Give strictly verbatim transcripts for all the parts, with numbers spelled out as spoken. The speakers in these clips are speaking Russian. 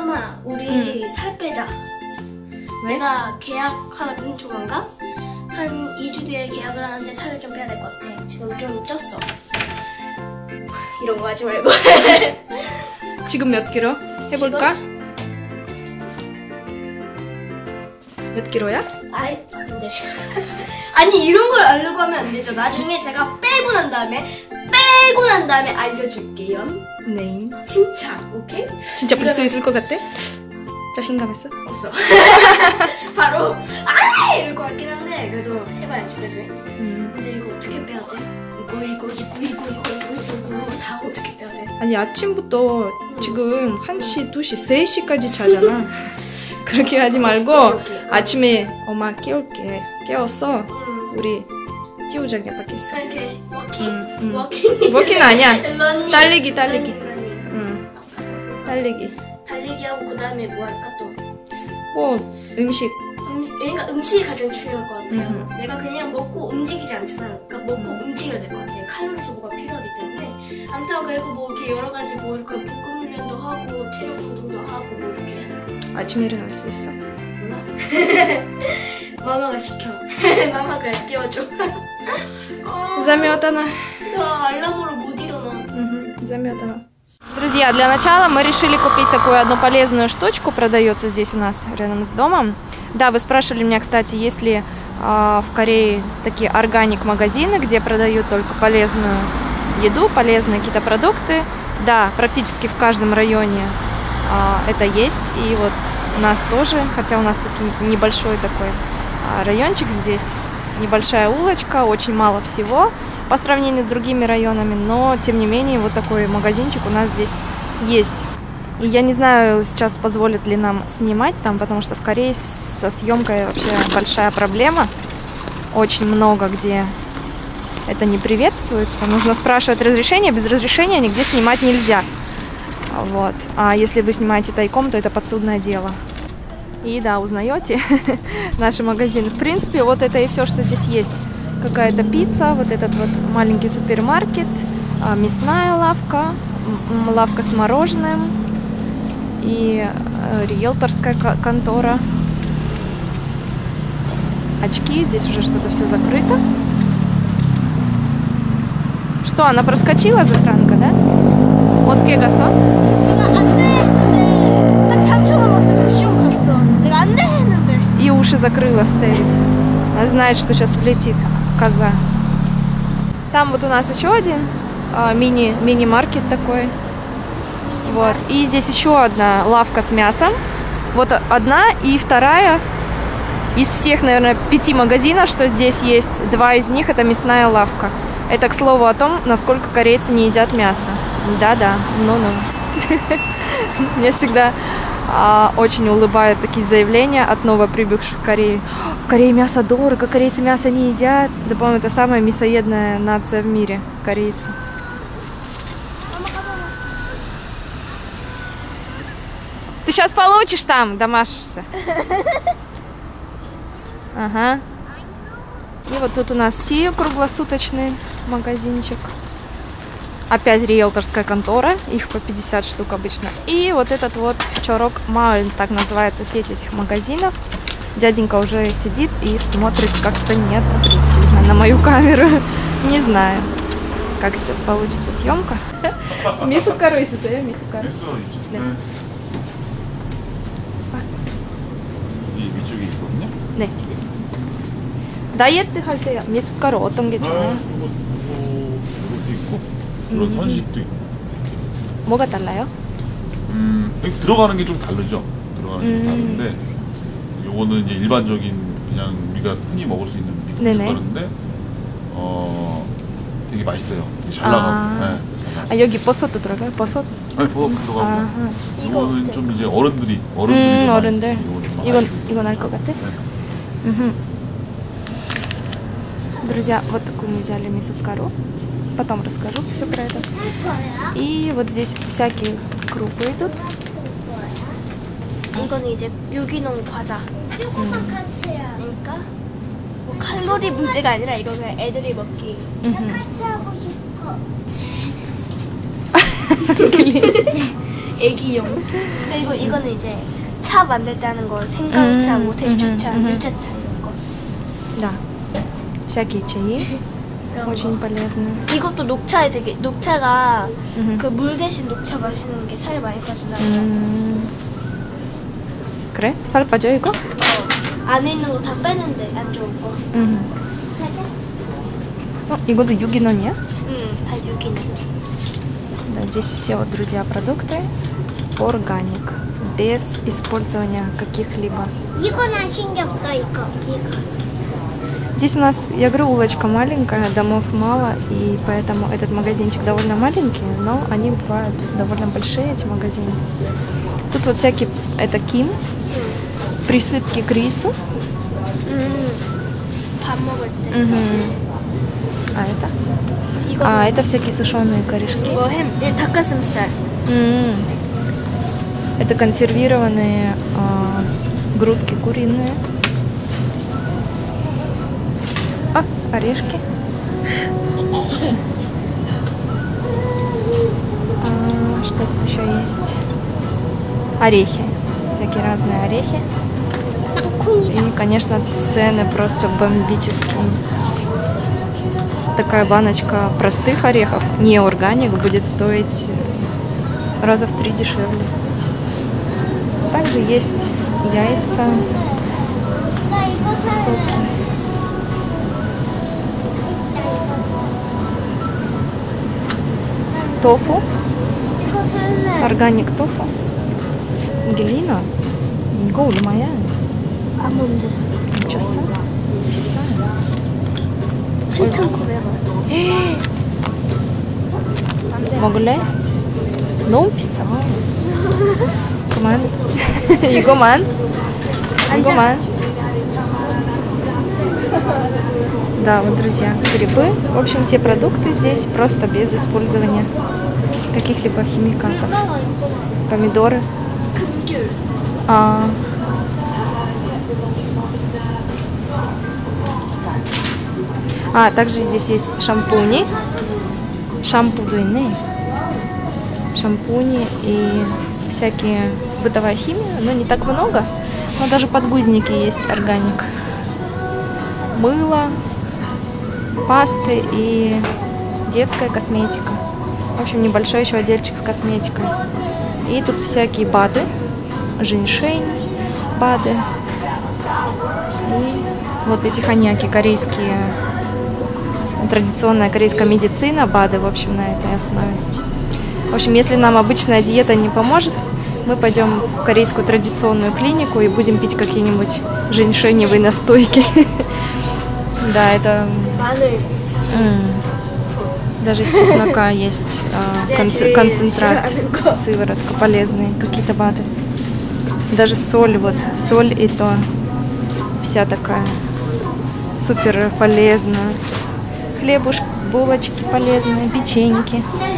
엄마 우리 응. 살 빼자. 왜? 내가 계약하다 근초간가? 한 이 주 뒤에 계약을 하는데 살을 좀 빼야 될 것 같아. 지금 좀 쪘어. 이런 거 하지 말고. 지금 몇 킬로? 해볼까? 몇 킬로야? 아이, 안 돼. 아니, 이런 걸 알려고 하면 안 되죠. 나중에 제가 빼고 난 다음에, 빼고 난 다음에 알려줄게요. 네. 침착, 오케이? 진짜 볼 수 있을 것 같아? 자신감했어? 없어. 바로, 안 해! 이럴 것 같긴 한데, 그래도 해봐야지, 그지? 음. 근데 이거 어떻게 빼야 돼? 이거, 이거, 이거, 이거, 이거, 이거, 이거, 이거, 다 어떻게 빼야 돼? 아니, 아침부터 음. 지금 한 시, 두 시, 세 시까지 자잖아. 그렇게 하지 말고 오케이, 오케이. 아침에 엄마 깨울게. 깨웠어. 음. 우리 찌우자 그냥 밖에서. 이렇게 워킹? 음, 음. 워킹? 워킹 아니야. 러닝. 달리기 달리기. 러닝, 러닝. 응. 달리기. 달리기 하고 그 다음에 뭐 할까 또? 뭐 음식. 음식 그러니까 음식이 가장 중요할 것 같아요. 음. 내가 그냥 먹고 움직이지 않잖아. 그러니까 먹고 음. 움직여야 될 것 같아요. 칼로리 소모가 필요하기 때문에. 아무튼 그리고 뭐 이렇게 여러 가지 뭐 이렇게 복근 훈련도 하고 체력 운동도 하고 뭐 이렇게 해야 돼. 아침에 일어날 수 있어? 몰라. 마마가 시켜. 마마가 깨워줘. Заметано. 나 알람으로 못 일어나. Угу, заметано. Друзья, для начала мы решили купить такую одну полезную штучку, продается здесь у нас рядом с домом. Да, вы спрашивали меня, кстати, есть ли э, в Корее такие органик-магазины, где продают только полезную еду, полезные какие-то продукты. Да, практически в каждом районе э, это есть, и вот у нас тоже, хотя у нас таки небольшой такой э, райончик здесь, небольшая улочка, очень мало всего по сравнению с другими районами, но тем не менее вот такой магазинчик у нас здесь есть. И я не знаю, сейчас позволят ли нам снимать там, потому что в Корее со съемкой вообще большая проблема. Очень много где это не приветствуется. Нужно спрашивать разрешение, без разрешения нигде снимать нельзя. Вот. А если вы снимаете тайком, то это подсудное дело. И да, узнаете наши магазины. В принципе, вот это и все, что здесь есть. Какая-то пицца, вот этот вот маленький супермаркет, мясная лавка, лавка с мороженым и риэлторская контора. Очки, здесь уже что-то все закрыто. Что, она проскочила, засранка, да? Вот кегаса? И уши закрыла, стоит. Она знает, что сейчас влетит коза. Там вот у нас еще один а, мини, мини-маркет такой. Вот. И здесь еще одна лавка с мясом. Вот одна и вторая. Из всех, наверное, пяти магазинов, что здесь есть, два из них это мясная лавка. Это, к слову, о том, насколько корейцы не едят мясо. Да-да, ну-ну. Мне всегда а, очень улыбают такие заявления от новоприбывших в Корею. В Корее мясо дорого, корейцы мясо не едят. Да, по-моему, это самая мясоедная нация в мире, корейцы. Ты сейчас получишь там, домашишься. Ага. И вот тут у нас Сию, круглосуточный магазинчик. Опять риэлторская контора, их по пятьдесят штук обычно. И вот этот вот Чорок Мауль, так называется сеть этих магазинов. Дяденька уже сидит и смотрит как-то неодобрительно на мою камеру. Не знаю, как сейчас получится съемка. 미숫가루 있으세요? 미숫가루? 네. 이 위쪽에 있거든요? 네. 다이어트 할 때 미숫가루 어떤 게 좋아요? 이것도 있고 이런 음. 선식도 있고. 뭐가 달라요? 음, 들어가는 게 좀 다르죠. 들어가는 게 음. 다른데 요거는 이제 일반적인 그냥 우리가 흔히 먹을 수 있는 미숫가루인데 어 되게 맛있어요. 되게 잘 나가고. 아. 네, 아, 여기 버섯도 들어가요? 버섯? 아니 버섯 들어가고. 아하. 이거는 좀 이제 어른들이 어른들이 음, 많이 어른들. 이거는 이건 많이 이건 알 것 같아? 네. Угу. Друзья, вот такую мы взяли мисукару. Потом расскажу все про это. И вот здесь всякие крупы идут. 이거는 이제 유기농 과자. 그러니까 뭐 칼로리 문제가 아니라 이거 그냥 애들이 먹기. Угу. 애기용. 그리고 이거는 이제 차 만들 때 하는 거 생강차, 음, 뭐 대추차, 음, 음. 유자차 이런 거. Да. Всякие чаи. 이런 Очень 거. полезно. 이것도 녹차에 되게 녹차가 음. 그 물 대신 녹차 마시는 게 살이 많이 빠진다. 음. 그래? 살 빠져 이거? 어, 안에 있는 거 다 빼는데 안 좋은 거. 음. 어, 이것도 유기농이야? 응, 다 유기농. Да, здесь все, вот, друзья, продукты органик, без использования каких-либо. 이거나 신경 써 이거 이거. Здесь у нас, я говорю, улочка маленькая, домов мало, и поэтому этот магазинчик довольно маленький, но они бывают довольно большие, эти магазины. Тут вот всякие, это ким, присыпки к рису. 음, 밥 먹을 때. Мгм. А это? 이거 А, это всякие сушеные корешки. 이거 햄, 이 닭가슴살. М. Это консервированные а, грудки куриные. А, орешки. А, что тут еще есть? Орехи. Всякие разные орехи. И, конечно, цены просто бомбические. Такая баночка простых орехов, не органик, будет стоить раза в три дешевле. Также есть яйца, соки. Тофу, 이거 살래. органик тофу. Ангелина, 이거 얼마야? 아몬드. 미쳤어? 비싸. 칠천구백 원. 먹을래? 너무 비싸. 그만. 이거만. 이거만. Да, вот, друзья, грибы. В общем, все продукты здесь просто без использования каких-либо химикатов. Помидоры. 금귤. А, а также здесь есть шампуни. Шампуны. Шампуни и всякие бытовая химия, но не так много. Но даже подгузники есть органик. Мыло, пасты и детская косметика. В общем, небольшой еще отдельчик с косметикой. И тут всякие БАДы, женьшень, БАДы. И вот эти ханьяки корейские. Традиционная корейская медицина, БАДы, в общем, на этой основе. В общем, если нам обычная диета не поможет, мы пойдем в корейскую традиционную клинику и будем пить какие-нибудь женьшеневые настойки. Да, это... 마늘. м, даже из чеснока есть а, конц- концентрат, сыворотка, полезные какие-то БАДы. Даже соль, вот, соль и то вся такая супер полезная. Хлебушки, булочки полезные, печеньки.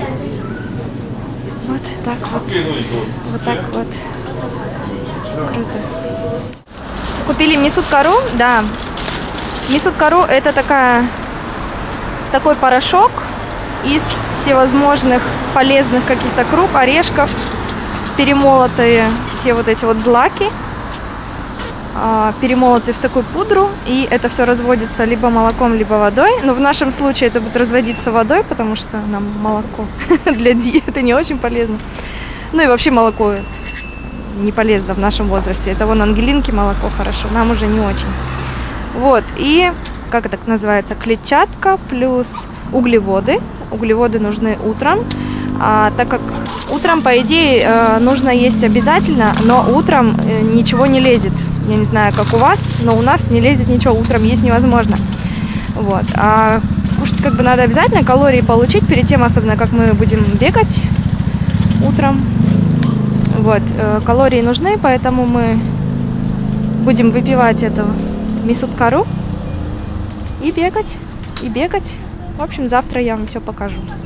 Вот так вот. Вот так вот. Круто. Купили мисуткару, да. Мисуткару это такая, такой порошок из всевозможных полезных каких-то круп, орешков, перемолотые все вот эти вот злаки, перемолотые в такую пудру, и это все разводится либо молоком, либо водой. Но в нашем случае это будет разводиться водой, потому что нам молоко для диеты не очень полезно. Ну и вообще молоко не полезно в нашем возрасте. Это вон Ангелинке молоко хорошо, нам уже не очень. Вот, и как это называется, клетчатка плюс углеводы. Углеводы нужны утром, а, так как утром, по идее, нужно есть обязательно, но утром ничего не лезет. Я не знаю, как у вас, но у нас не лезет ничего, утром есть невозможно. Вот. А кушать как бы надо обязательно, калории получить перед тем, особенно как мы будем бегать утром. Вот. Калории нужны, поэтому мы будем выпивать эту мисуткару и бегать, и бегать. В общем, завтра я вам все покажу.